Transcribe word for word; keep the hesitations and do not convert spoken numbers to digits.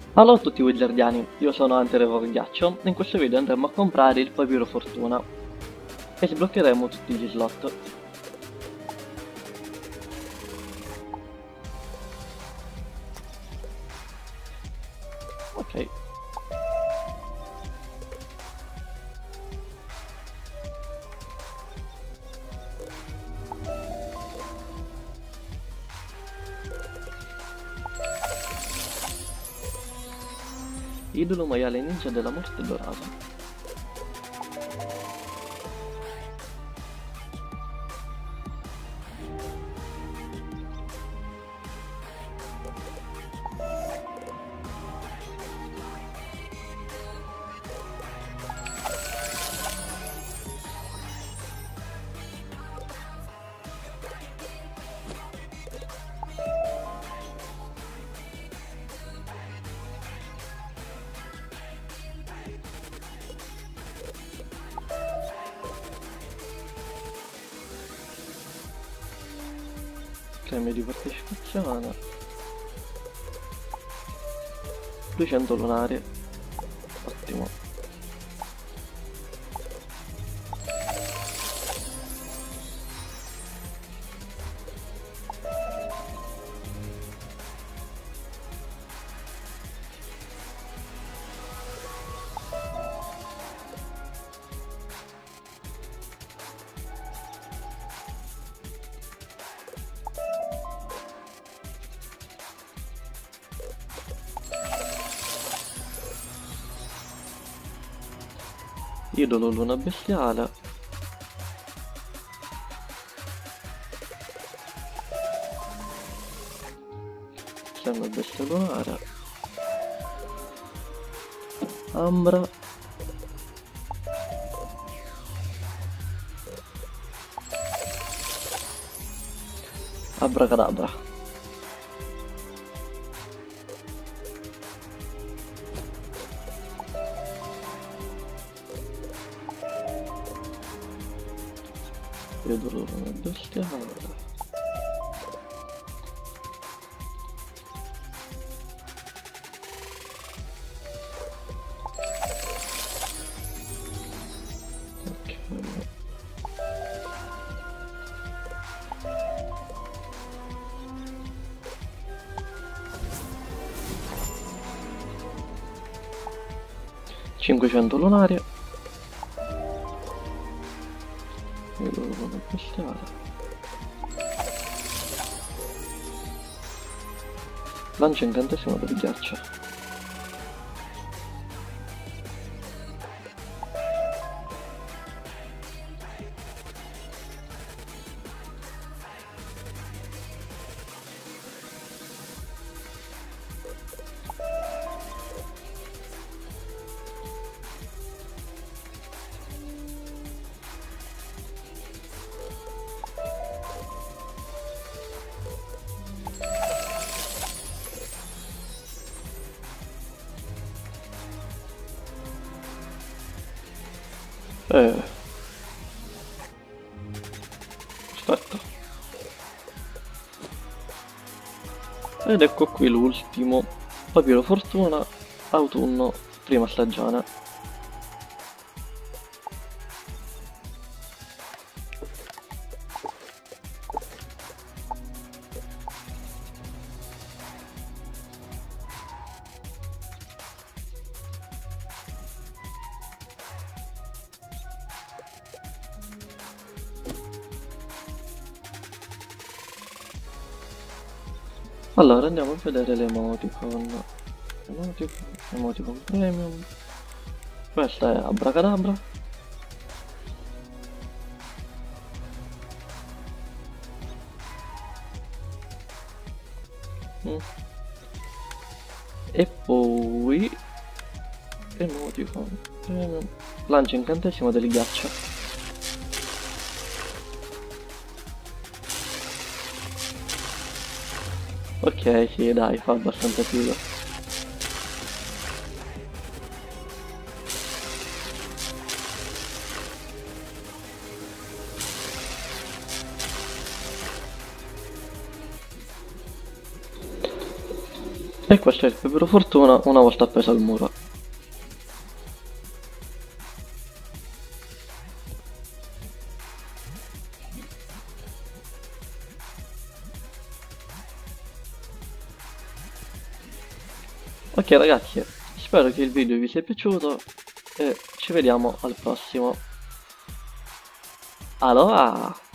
Allora a tutti voi giardiani, io sono Hunter Evo Ghiaccio e in questo video andremo a comprare il papiro fortuna e sbloccheremo tutti gli slot. Ok. Idolo maiale ninja della morte dorata. Premio di partecipazione, duecento lunari, ottimo. Idolo luna bestiale. Fiamma bestia lunare. Ambra. Abracadabra. Idolo luna bestiale. cinquecento lunari. Idolo luna bestiale. Lancia incantesimo del ghiaccio. Eh. Aspetta. Ed ecco qui l'ultimo papiro fortuna autunno prima stagione. Allora andiamo a vedere le emoticon. Emoticon, emoticon premium. Questa è Abracadabra. Mm. E poi emoticon premium. Lancia incantesimo del ghiaccio. Ok, sì, dai, fa abbastanza figo. E questo è il papiro fortuna una volta appeso al muro. Ok ragazzi, spero che il video vi sia piaciuto e ci vediamo al prossimo. Allora!